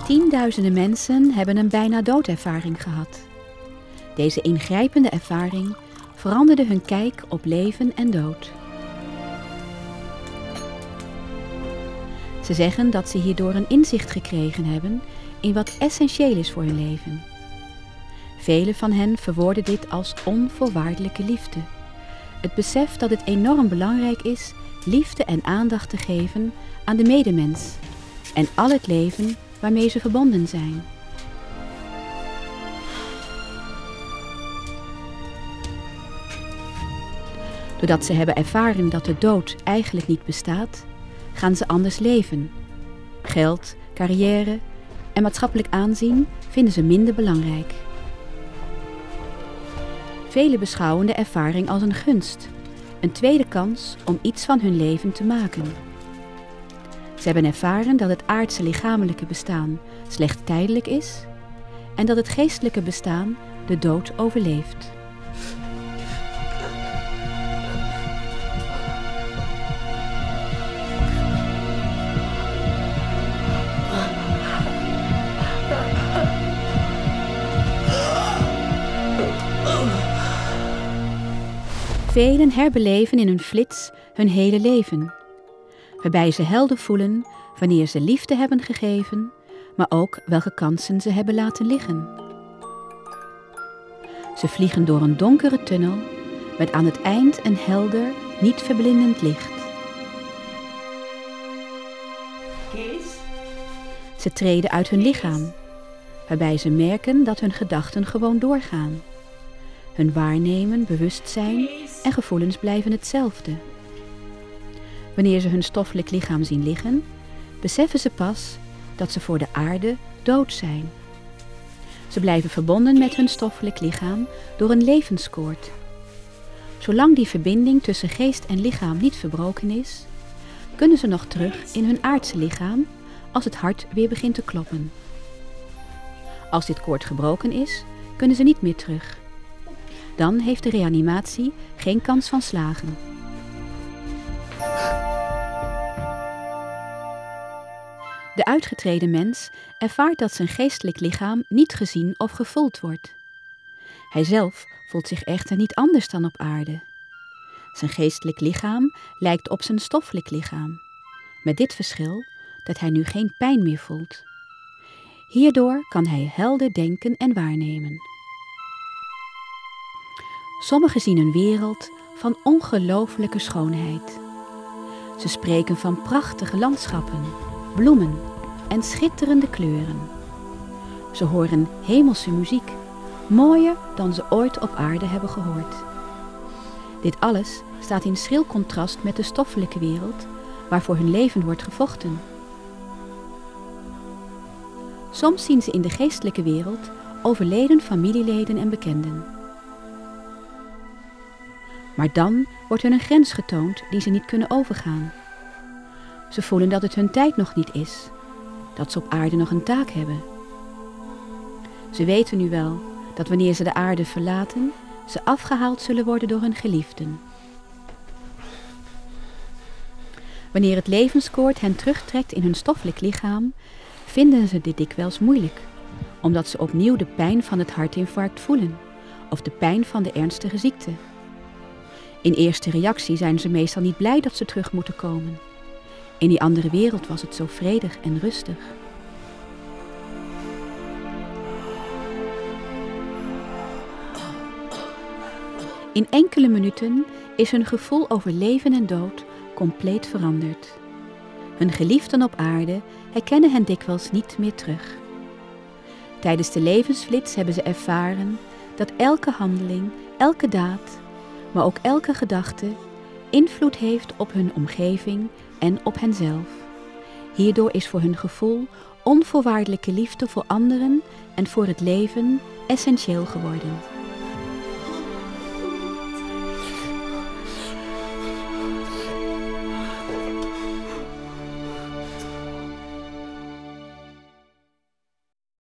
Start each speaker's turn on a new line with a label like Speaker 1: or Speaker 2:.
Speaker 1: Tienduizenden mensen hebben een bijna doodervaring gehad. Deze ingrijpende ervaring veranderde hun kijk op leven en dood. Ze zeggen dat ze hierdoor een inzicht gekregen hebben in wat essentieel is voor hun leven. Velen van hen verwoorden dit als onvoorwaardelijke liefde. Het besef dat het enorm belangrijk is liefde en aandacht te geven aan de medemens en al het leven waarmee ze verbonden zijn. Doordat ze hebben ervaren dat de dood eigenlijk niet bestaat, gaan ze anders leven. Geld, carrière en maatschappelijk aanzien vinden ze minder belangrijk. Velen beschouwen de ervaring als een gunst, een tweede kans om iets van hun leven te maken. Ze hebben ervaren dat het aardse lichamelijke bestaan slechts tijdelijk is en dat het geestelijke bestaan de dood overleeft. Velen herbeleven in een flits hun hele leven, waarbij ze helder voelen wanneer ze liefde hebben gegeven, maar ook welke kansen ze hebben laten liggen. Ze vliegen door een donkere tunnel met aan het eind een helder, niet verblindend licht. Ze treden uit hun lichaam, waarbij ze merken dat hun gedachten gewoon doorgaan. Hun waarnemen, bewustzijn en gevoelens blijven hetzelfde. Wanneer ze hun stoffelijk lichaam zien liggen, beseffen ze pas dat ze voor de aarde dood zijn. Ze blijven verbonden met hun stoffelijk lichaam door een levenskoord. Zolang die verbinding tussen geest en lichaam niet verbroken is, kunnen ze nog terug in hun aardse lichaam als het hart weer begint te kloppen. Als dit koord gebroken is, kunnen ze niet meer terug. Dan heeft de reanimatie geen kans van slagen. De uitgetreden mens ervaart dat zijn geestelijk lichaam niet gezien of gevoeld wordt. Hij zelf voelt zich echter niet anders dan op aarde. Zijn geestelijk lichaam lijkt op zijn stoffelijk lichaam, met dit verschil dat hij nu geen pijn meer voelt. Hierdoor kan hij helder denken en waarnemen. Sommigen zien een wereld van ongelooflijke schoonheid. Ze spreken van prachtige landschappen, bloemen en schitterende kleuren. Ze horen hemelse muziek, mooier dan ze ooit op aarde hebben gehoord. Dit alles staat in schril contrast met de stoffelijke wereld, waarvoor hun leven wordt gevochten. Soms zien ze in de geestelijke wereld overleden familieleden en bekenden. Maar dan wordt hun een grens getoond die ze niet kunnen overgaan. Ze voelen dat het hun tijd nog niet is, dat ze op aarde nog een taak hebben. Ze weten nu wel dat wanneer ze de aarde verlaten, ze afgehaald zullen worden door hun geliefden. Wanneer het levenskoord hen terugtrekt in hun stoffelijk lichaam, vinden ze dit dikwijls moeilijk, omdat ze opnieuw de pijn van het hartinfarct voelen of de pijn van de ernstige ziekte. In eerste reactie zijn ze meestal niet blij dat ze terug moeten komen. In die andere wereld was het zo vredig en rustig. In enkele minuten is hun gevoel over leven en dood compleet veranderd. Hun geliefden op aarde herkennen hen dikwijls niet meer terug. Tijdens de levensflits hebben ze ervaren dat elke handeling, elke daad, maar ook elke gedachte invloed heeft op hun omgeving en op henzelf. Hierdoor is voor hun gevoel onvoorwaardelijke liefde voor anderen en voor het leven essentieel geworden.